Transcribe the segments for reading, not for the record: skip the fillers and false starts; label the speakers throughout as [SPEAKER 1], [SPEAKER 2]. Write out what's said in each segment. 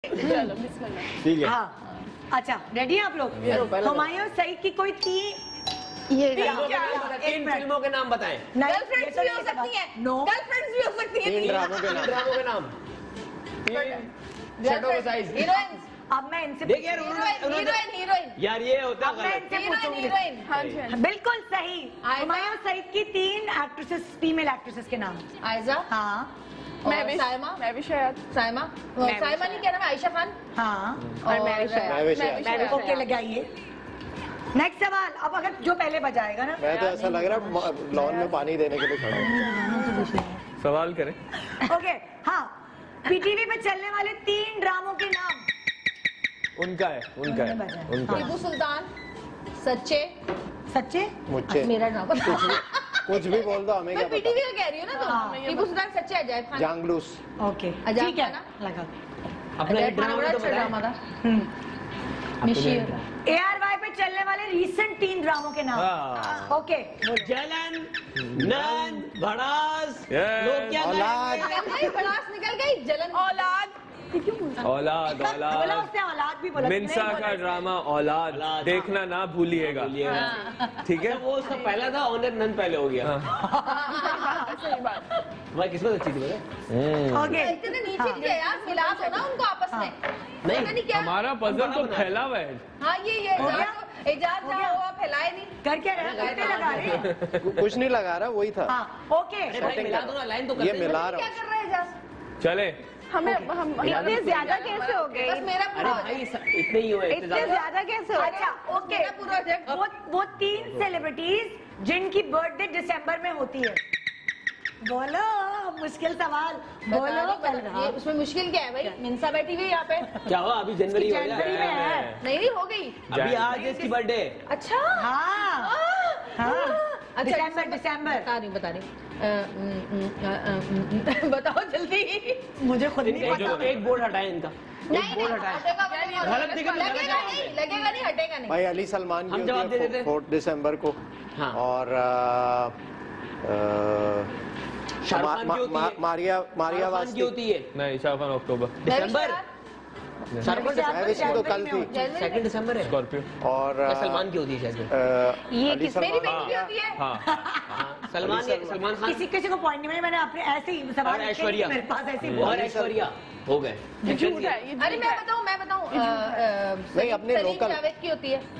[SPEAKER 1] चलो बिस्मिल्लाह।
[SPEAKER 2] ठीक है।
[SPEAKER 3] हाँ अच्छा रेडी हैं आप लोग? हुमायूं सईद की कोई
[SPEAKER 1] ये
[SPEAKER 2] तीन फिल्मों के नाम बताएं।
[SPEAKER 1] गर्लफ्रेंड्स भी हो सकती हैं, गर्लफ्रेंड्स भी हो सकती हैं,
[SPEAKER 2] तीन ड्रामों के नाम, तीन शर्टों का साइज।
[SPEAKER 1] हीरोइंस।
[SPEAKER 3] अब मैं इनसे
[SPEAKER 2] देखिए यार
[SPEAKER 1] हीरोइन
[SPEAKER 2] यार ये होता
[SPEAKER 3] अब मैं
[SPEAKER 2] है
[SPEAKER 3] इनसे पूछूंगी।
[SPEAKER 1] हीरोइन। हाँ जी।
[SPEAKER 3] बिल्कुल सही। हुमायूं सईद की 3 एक्ट्रेसेस, फीमेल एक्ट्रेसेस के नाम।
[SPEAKER 1] आयजा।
[SPEAKER 3] हाँ
[SPEAKER 1] मैं भी साइमा। मैं भी शायद साइमा। साइमा नहीं क्या नाम है? आयशा खान।
[SPEAKER 3] हाँ
[SPEAKER 1] और मैं भी
[SPEAKER 3] ओके लगाइए। नेक्स्ट सवाल। अब अगर जो पहले बजाएगा ना,
[SPEAKER 4] मैं तो ऐसा लग रहा है लॉन में पानी देने के लिए खड़ा हूँ।
[SPEAKER 5] सवाल करें।
[SPEAKER 3] ओके हाँ, पीटीवी पे चलने वाले 3 ड्रामों के नाम।
[SPEAKER 5] उनका है
[SPEAKER 1] टीपू सुल्तान, सच्चे।
[SPEAKER 3] सच्चे
[SPEAKER 4] मुझे
[SPEAKER 1] मेरा नाम
[SPEAKER 4] कुछ भी बोल दो, हमें क्या पता।
[SPEAKER 1] पीटीवी का कह रही हो ना तुम? टीपू सुल्तान, सच्चे, अजायब खान।
[SPEAKER 4] जांगलूस।
[SPEAKER 3] ओके
[SPEAKER 1] अजायब
[SPEAKER 3] ठीक है
[SPEAKER 1] खान
[SPEAKER 3] लगा।
[SPEAKER 2] अपना
[SPEAKER 1] अजायब खान बड़ा अच्छा ड्रामा था। मिशीर।
[SPEAKER 3] ARY पे चलने वाले रीसेंट 3 ड्रामों के नाम। ओके
[SPEAKER 2] जलन, नंद, भड़ास,
[SPEAKER 5] Yes.
[SPEAKER 2] लोग क्या
[SPEAKER 1] भाई बड़ास निकल गई। जलन। औलाद।
[SPEAKER 5] औलाद
[SPEAKER 3] बोला उसने, औलाद भी बोला।
[SPEAKER 5] मिन्सा का ड्रामा औलाद देखना ना भूलिएगा। ठीक है,
[SPEAKER 2] वो उसका पहला था, ऑनर नंद पहले हो गया।
[SPEAKER 1] सही बात।
[SPEAKER 2] तुम्हारी किस्मत अच्छी थी पता।
[SPEAKER 3] ओके
[SPEAKER 1] इतने नीचे किया यार, मिला दो ना उनको आपस में। नहीं क्या?
[SPEAKER 5] हमारा पजल तो फैला हुआ है।
[SPEAKER 1] हाँ ये एजाज जहाँ हुआ फैलाए नहीं।
[SPEAKER 3] कर क्या रहे हैं? कितने लगा रहे हैं?
[SPEAKER 4] कुछ नहीं लगा रहा, वही था।
[SPEAKER 3] हाँ ओके
[SPEAKER 2] मिला दो ना, लाइन तो
[SPEAKER 4] ये
[SPEAKER 2] करते
[SPEAKER 4] मिला
[SPEAKER 1] क्या
[SPEAKER 4] रहा
[SPEAKER 1] कर रहे हैं एजाज?
[SPEAKER 5] चले
[SPEAKER 6] हमें हम इतने ज्यादा कैसे हो गए?
[SPEAKER 1] बस मेरा पूरा हो
[SPEAKER 2] भाई
[SPEAKER 1] जाए।
[SPEAKER 2] इतने ही हुए,
[SPEAKER 6] इतने ज्यादा कैसे हो गए?
[SPEAKER 3] अच्छा ओके
[SPEAKER 1] मेरा पूरा हो जाए।
[SPEAKER 3] वो 3 सेलिब्रिटीज जिनकी बर्थडे दिसंबर में होती है। बोलो मुश्किल सवाल बोलो।
[SPEAKER 1] ये उसमें मुश्किल क्या है भाई? मिन्सा बैठी हुई यहाँ पे।
[SPEAKER 2] क्या हुआ? अभी जनवरी हो
[SPEAKER 3] जनवरी में
[SPEAKER 2] गया।
[SPEAKER 3] है।
[SPEAKER 1] नहीं हो गई।
[SPEAKER 2] अभी आज है इसकी बर्थडे।
[SPEAKER 1] अच्छा
[SPEAKER 3] हाँ हाँ दिसंबर।
[SPEAKER 1] बता रही बताओ जल्दी।
[SPEAKER 3] मुझे खुद नहीं पता।
[SPEAKER 2] एक बोर्ड हटाए इनका।
[SPEAKER 1] नहीं
[SPEAKER 2] बोर्ड हटाए। गलत दिखा
[SPEAKER 1] लगेगा नहीं हटेगा नहीं।
[SPEAKER 4] भाई अली सलमान की
[SPEAKER 2] हम जवाब दे
[SPEAKER 4] होती
[SPEAKER 2] देते
[SPEAKER 4] है 4 दिसंबर को।
[SPEAKER 2] हाँ।
[SPEAKER 4] और
[SPEAKER 2] शाहरुख खान की होती है।
[SPEAKER 4] मारिया
[SPEAKER 2] खान
[SPEAKER 4] वास्ती
[SPEAKER 2] की होती है
[SPEAKER 5] नहीं, शाहरुख खान अक्टूबर।
[SPEAKER 2] दिसंबर। शाहरुख
[SPEAKER 4] की तो कल थी।
[SPEAKER 2] 2 दिसंबर है।
[SPEAKER 5] स्कॉर्पियो।
[SPEAKER 4] और
[SPEAKER 2] सलमान की होती है शायद।
[SPEAKER 1] ये
[SPEAKER 4] अली
[SPEAKER 1] मेरी
[SPEAKER 4] सलमान
[SPEAKER 1] बेटी की होती है।
[SPEAKER 5] हाँ
[SPEAKER 2] सलमान खान
[SPEAKER 3] किसी को पॉइंट नहीं, मैंने अपने ऐसे ही सवाल
[SPEAKER 2] और ऐश्वर्या।
[SPEAKER 3] मेरे पास ऐसे ही
[SPEAKER 2] और ऐश्वर्या हो गए।
[SPEAKER 1] अरे मैं बताऊं
[SPEAKER 4] नहीं, अपने
[SPEAKER 1] सलीम
[SPEAKER 4] लोकल।
[SPEAKER 1] जावेद की होती है।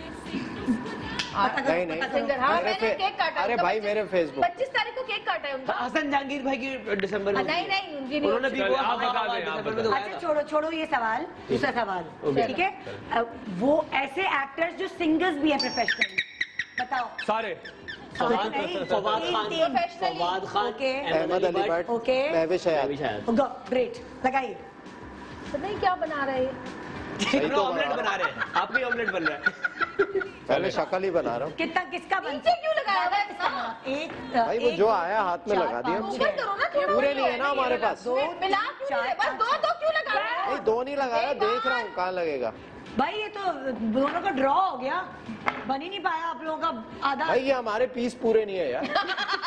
[SPEAKER 4] नहीं
[SPEAKER 1] सिंगर। हाँ मैंने केक काटा।
[SPEAKER 4] अरे भाई मेरे फेसबुक
[SPEAKER 1] 25 तारीख को केक काटा है उनका।
[SPEAKER 2] हसन जहांगीर भाई की दिसंबर में।
[SPEAKER 1] नहीं उनकी नहीं।
[SPEAKER 2] उन्होंने भी
[SPEAKER 5] चलो,
[SPEAKER 2] वो
[SPEAKER 5] आप बता दें,
[SPEAKER 2] दिसंबर
[SPEAKER 5] आप
[SPEAKER 2] में
[SPEAKER 5] बता
[SPEAKER 2] तो
[SPEAKER 3] अच्छा छोड़ो ये सवाल। दूसरा सवाल ठीक है। वो ऐसे एक्टर्स जो सिंगर्स भी हैं प्रोफेशनली, बताओ।
[SPEAKER 5] सारे
[SPEAKER 2] Fawad Khan,
[SPEAKER 3] okay
[SPEAKER 4] Ahmed Ali Bhatt,
[SPEAKER 3] okay
[SPEAKER 4] Mahwish Hayat.
[SPEAKER 3] Great लगाइए।
[SPEAKER 1] पता नहीं क्या बना रहे हैं।
[SPEAKER 4] सही तो
[SPEAKER 2] ऑमलेट बना रहे हैं। आप भी ऑमलेट बन रहा है।
[SPEAKER 4] पहले शक्ल ही बना रहा हूँ।
[SPEAKER 3] किसका
[SPEAKER 1] नीचे क्यों लगाया था?
[SPEAKER 3] एक
[SPEAKER 4] भाई वो जो आया हाथ में लगा दिया।
[SPEAKER 1] ऊपर करो ना थोड़ा।
[SPEAKER 4] पूरे नहीं है ना हमारे पास।
[SPEAKER 1] मिला क्यों नहीं? बस दो क्यों लगा रहे हो?
[SPEAKER 4] नहीं 2 नहीं लगा रहा, देख रहा हूँ कहाँ लगेगा।
[SPEAKER 3] भाई ये तो दोनों का ड्रॉ हो गया, बन ही नहीं पाया आप लोगों का आधा।
[SPEAKER 4] भाई ये हमारे पीस पूरे नहीं है यार।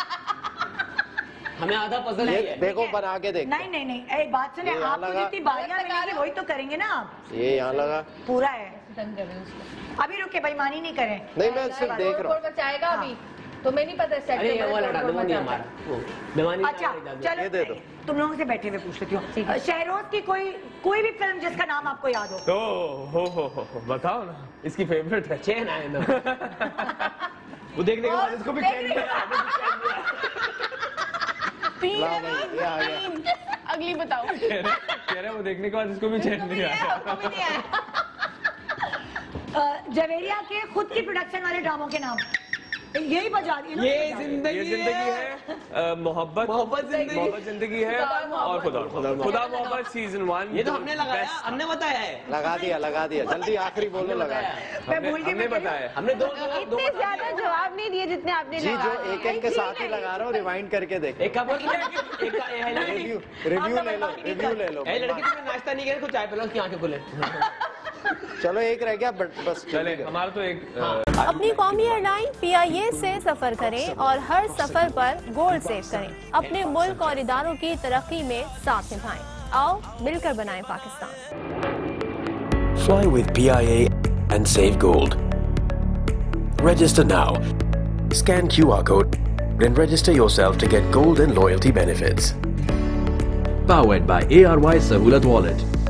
[SPEAKER 2] हमें आधा पजल
[SPEAKER 4] ये
[SPEAKER 2] है।
[SPEAKER 4] देखो बना के देख।
[SPEAKER 3] नहीं एक बात सुने,
[SPEAKER 4] ये यहाँ
[SPEAKER 3] आपको
[SPEAKER 4] लगा।
[SPEAKER 3] जितनी बारियां मिलेंगी वही तो करेंगे ना आप।
[SPEAKER 4] ये यहाँ लगा।
[SPEAKER 3] पूरा है।
[SPEAKER 1] डन कर रहे हैं उसको।
[SPEAKER 3] अभी रुके, बेईमानी नहीं करें।
[SPEAKER 4] नहीं मैं सिर्फ देख रहा हूँ।
[SPEAKER 1] बचाएगा अभी तो मैं नहीं पता सेट।
[SPEAKER 2] अरे वो लड़ा दो, वो नहीं हमारा। वो बेमानी
[SPEAKER 3] अच्छा चलो
[SPEAKER 4] ये दे दो।
[SPEAKER 3] तुम लोगों से बैठे हुए पूछ लेती हूँ। शहरोज की कोई भी फिल्म जिसका नाम आपको याद हो।
[SPEAKER 5] हो बताओ ना, इसकी फेवरेट है।
[SPEAKER 2] चैन आए ना। वो देखने के बाद इसको भी चैन नहीं आया।
[SPEAKER 4] ला भाई ये आ गया।
[SPEAKER 6] अगली बताओ।
[SPEAKER 5] कह रहे वो देखने के बाद इसको भी चैन नहीं आया।
[SPEAKER 3] जवेरिया के खुद की प्रोडक्शन वाले ड्रामों के नाम यही बजा दी।
[SPEAKER 2] ये जिंदगी
[SPEAKER 5] है, मोहब्बत जिंदगी है, और खुदा मोहब्बत सीजन 1।
[SPEAKER 2] ये तो हमने लगाया, हमने बताया है।
[SPEAKER 4] लगा दिया जल्दी आखिरी बोलो लगाया।
[SPEAKER 5] हमने बताया।
[SPEAKER 2] हमने दो
[SPEAKER 6] इतने ज्यादा जवाब नहीं दिए जितने आपने
[SPEAKER 4] जी जो
[SPEAKER 6] लगाए।
[SPEAKER 4] एक के साथ ही लगा रहा हूँ, रिवाइंड करके देख।
[SPEAKER 2] एक कप
[SPEAKER 4] रिव्यू ले लो।
[SPEAKER 2] लड़की तुमने नाश्ता नहीं किया, कुछ चाय पिलाओ, उसकी आंखें खुले।
[SPEAKER 4] चलो एक रह गया बस
[SPEAKER 5] चले, हमारा तो एक
[SPEAKER 7] अपनी कौमी एयरलाइन PIA से सफर करें और हर सफर पर गोल्ड सेव करें। अपने मुल्क और इदारों की तरक्की में साथ निभाएं। आओ मिलकर बनाएं Pakistan.
[SPEAKER 8] Fly with PIA and save gold. Register now. Scan QR code and register yourself to get gold and loyalty benefits.
[SPEAKER 9] Powered by ARY Sahulat Wallet.